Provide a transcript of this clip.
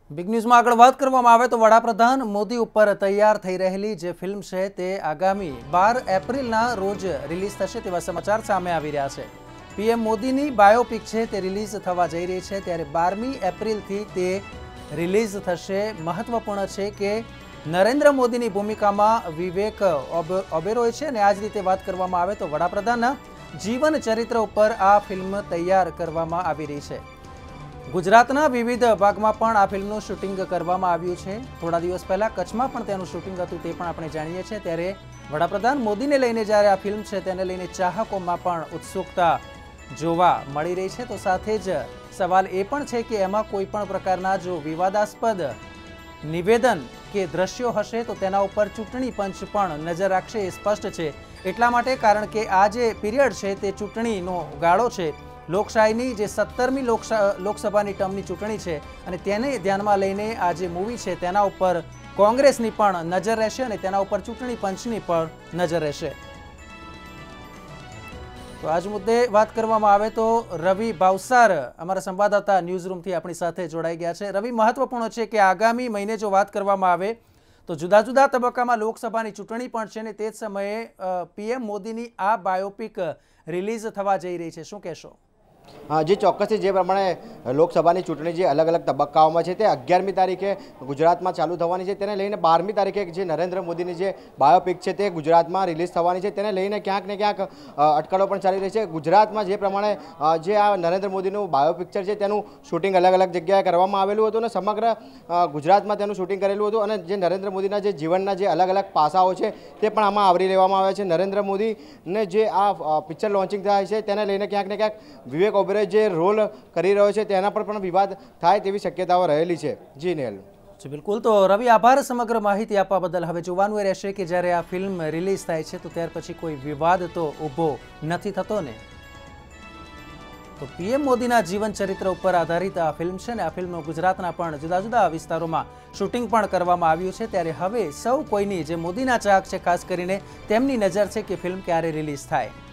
Big ન્યૂઝમાં આગળ વાત કરવામાં આવે તો વડાપ્રધાન મોદી ઉપર તૈયાર થઈ રહેલી જે ફિલ્મ છે તે આગામી 12 એપ્રિલના રોજ રિલીઝ થશે તેવા સમાચાર સામે આવી રહ્યા છે। પીએમ મોદીની બાયોપિક છે તે રિલીઝ થવા જઈ રહી છે, ત્યારે 12મી એપ્રિલથી તે રિલીઝ થશે। મહત્વપૂર્ણ છે કે નરેન્દ્ર મોદીની ભૂમિકામાં વિવેક ઓબેરોય છે અને આ જ રીતે વાત કરવામાં આવે તો વડાપ્રધાનના જીવન ચરિત્ર ઉપર આ ફિલ્મ તૈયાર કરવામાં આવી રહી છે। ગુજરાતના વિવિધ ભાગમાં પણ આ ફિલ્મનું શૂટિંગ કરવામાં આવ્યું છે। થોડા દિવસ પહેલા કચ્છમાં પણ તેનું શૂટિંગ હતું તે પણ આપણે જાણીએ છીએ। ત્યારે વડાપ્રધાન મોદીને લઈને જ્યારે આ ફિલ્મ છે તેને લઈને ચાહકોમાં પણ ઉત્સુકતા જોવા મળી રહી છે। તો સાથે જ સવાલ એ પણ છે કે એમાં કોઈ પણ પ્રકારના જો વિવાદાસ્પદ નિવેદન કે દ્રશ્યો હશે તો તેના ઉપર ચૂંટણી પંચ પણ નજર રાખશે એ સ્પષ્ટ છે। એટલા માટે કારણ કે આ જે પીરિયડ છે તે ચૂંટણીનો ગાળો છે, લોકશાહીની જે 17મી લોકસભાની ટર્મની ચૂંટણી છે અને તેને ધ્યાનમાં લઈને આ જે મૂવી છે તેના ઉપર કોંગ્રેસની પણ નજર રહેશે અને તેના ઉપર ચૂંટણી પંચની પણ નજર રહેશે। તો આજ મુદ્દે વાત કરવામાં આવે તો રવિ ભાવસાર અમારા સંવાદદાતા ન્યૂઝરૂમથી આપણી સાથે જોડાઈ ગયા છે। રવિ, મહત્વપૂર્ણ છે કે આગામી મહિને જો વાત કરવામાં આવે તો જુદા જુદા તબક્કામાં લોકસભાની ચૂંટણી પણ છે ને તે જ સમયે પીએમ મોદીની આ બાયોપિક રિલીઝ થવા જઈ રહી છે, શું કહેશો? જે ચોક્કસથી જે પ્રમાણે લોકસભાની ચૂંટણી જે અલગ અલગ તબક્કાઓમાં છે તે 11મી તારીખે ગુજરાતમાં ચાલુ થવાની છે, તેને લઈને 12મી તારીખે જે નરેન્દ્ર મોદીની જે બાયોપિક છે તે ગુજરાતમાં રિલીઝ થવાની છે, તેને લઈને ક્યાંક ને ક્યાંક અટકળો પણ ચાલી રહી છે। ગુજરાતમાં જે પ્રમાણે જે આ નરેન્દ્ર મોદીનું બાયોપિક્ચર છે તેનું શૂટિંગ અલગ અલગ જગ્યાએ કરવામાં આવેલું હતું અને સમગ્ર ગુજરાતમાં તેનું શૂટિંગ કરેલું હતું અને જે નરેન્દ્ર મોદીના જે જીવનના જે અલગ અલગ પાસાઓ છે તે પણ આમાં આવરી લેવામાં આવ્યા છે। નરેન્દ્ર મોદીને જે આ પિક્ચર લોન્ચિંગ થાય છે તેને લઈને ક્યાંક ને ક્યાંક વિવેક ઓબેરોય જે રોલ કરી રહ્યો છે તેના પર પણ વિવાદ થાય તેવી શક્યતાઓ રહેલી છે। જી નેહલ। જી બિલકુલ। તો રવિ, આભાર સમગ્ર માહિતી આપવા બદલ। હવે જોવાનું એ રહેશે કે જ્યારે આ ફિલ્મ રિલીઝ થાય છે તો ત્યાર પછી કોઈ વિવાદ તો ઊભો નથી થતો ને? તો પીએમ મોદીના જીવન ચરિત્ર ઉપર આધારિત આ ફિલ્મ છે ને આ ફિલ્મનું ગુજરાતના પણ જુદા જુદા વિસ્તારોમાં શૂટિંગ પણ કરવામાં આવ્યું છે। ત્યારે હવે સૌ કોઈની જે મોદીના ચાહક છે ખાસ કરીને તેમની નજર છે કે ફિલ્મ ક્યારે રિલીઝ થાય।